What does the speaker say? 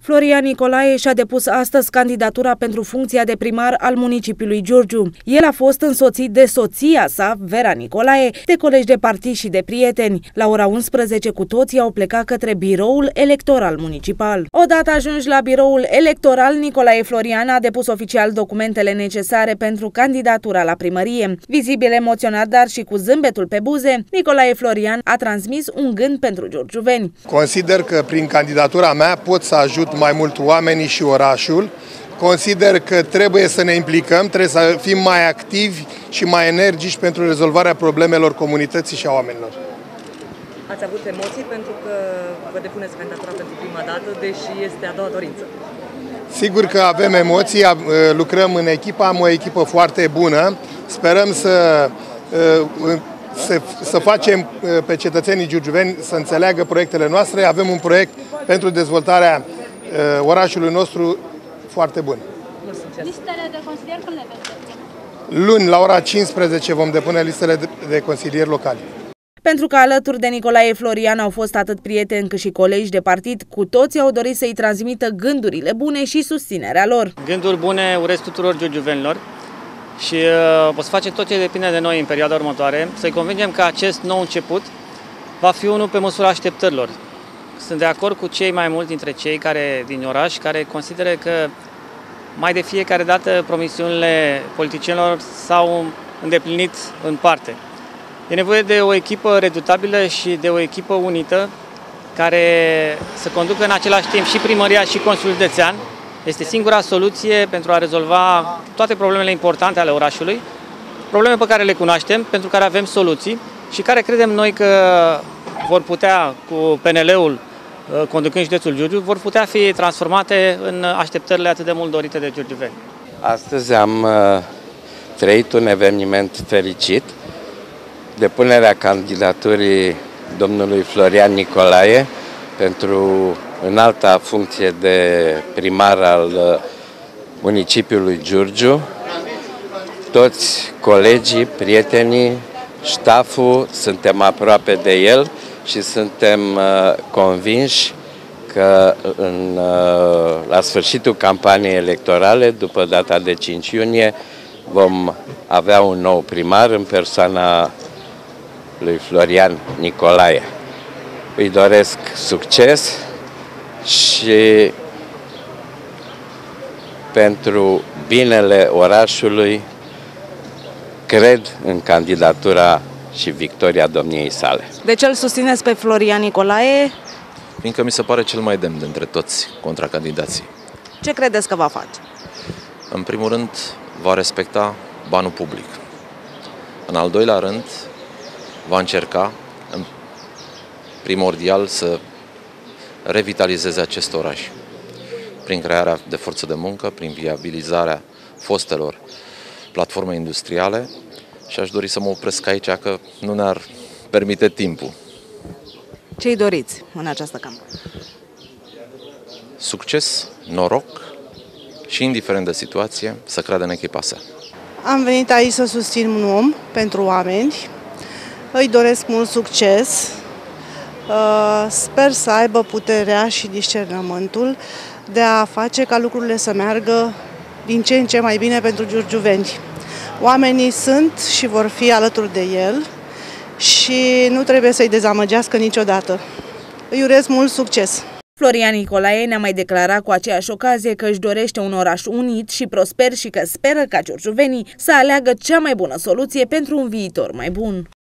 Florian Nicolae și-a depus astăzi candidatura pentru funcția de primar al municipiului Giurgiu. El a fost însoțit de soția sa, Vera Nicolae, de colegi de partid și de prieteni. La ora 11 cu toții au plecat către biroul electoral municipal. Odată ajunși la biroul electoral, Nicolae Florian a depus oficial documentele necesare pentru candidatura la primărie. Vizibil emoționat, dar și cu zâmbetul pe buze, Nicolae Florian a transmis un gând pentru giurgiuveni. Consider că prin candidatura mea pot să ajut mai mult oamenii și orașul. Consider că trebuie să ne implicăm, trebuie să fim mai activi și mai energici pentru rezolvarea problemelor comunității și a oamenilor. Ați avut emoții pentru că vă depuneți candidatura pentru prima dată, deși este a doua dorință? Sigur că avem emoții, lucrăm în echipă, am o echipă foarte bună. Sperăm să facem pe cetățenii giurgiuveni să înțeleagă proiectele noastre. Avem un proiect pentru dezvoltarea orașului nostru foarte bun. Listele de consilieri când le vedeți? Luni, la ora 15, vom depune listele de consilieri locali. Pentru că alături de Nicolae Florian au fost atât prieteni cât și colegi de partid, cu toții au dorit să-i transmită gândurile bune și susținerea lor. Gânduri bune urez tuturor giurgiuvenilor și o să facem tot ce depinde de noi în perioada următoare, să-i convingem că acest nou început va fi unul pe măsura așteptărilor. Sunt de acord cu cei mai mulți dintre cei din oraș care consideră că mai de fiecare dată promisiunile politicienilor s-au îndeplinit în parte. E nevoie de o echipă redutabilă și de o echipă unită care să conducă în același timp și primăria și Consiliul Județean. Este singura soluție pentru a rezolva toate problemele importante ale orașului, probleme pe care le cunoaștem, pentru care avem soluții și care credem noi că vor putea, cu PNL-ul conducând județul Giurgiu, vor putea fi transformate în așteptările atât de mult dorite de giurgiuveni. Astăzi am trăit un eveniment fericit, depunerea candidaturii domnului Florian Nicolae pentru înalta funcție de primar al municipiului Giurgiu. Toți colegii, prietenii, staful, suntem aproape de el și suntem convinși că la sfârșitul campaniei electorale, după data de 5 iunie, vom avea un nou primar în persoana lui Florian Nicolae. Îi doresc succes și pentru binele orașului cred în candidatura și victoria domniei sale. De ce îl susțineți pe Florian Nicolae? Fiindcă mi se pare cel mai demn dintre toți contracandidații. Ce credeți că va face? În primul rând, va respecta banul public. În al doilea rând, va încerca, în primordial, să revitalizeze acest oraș prin crearea de forță de muncă, prin viabilizarea fostelor platforme industriale și aș dori să mă opresc aici, că nu ne-ar permite timpul. Ce-i doriți în această campanie? Succes, noroc și, indiferent de situație, să creadă în echipa sa. Am venit aici să susțin un om pentru oameni. Îi doresc mult succes. Sper să aibă puterea și discernământul de a face ca lucrurile să meargă din ce în ce mai bine pentru giurgiuveni. Oamenii sunt și vor fi alături de el și nu trebuie să-i dezamăgească niciodată. Îi urez mult succes! Florian Nicolae ne-a mai declarat cu aceeași ocazie că își dorește un oraș unit și prosper și că speră ca giurgiuvenii să aleagă cea mai bună soluție pentru un viitor mai bun.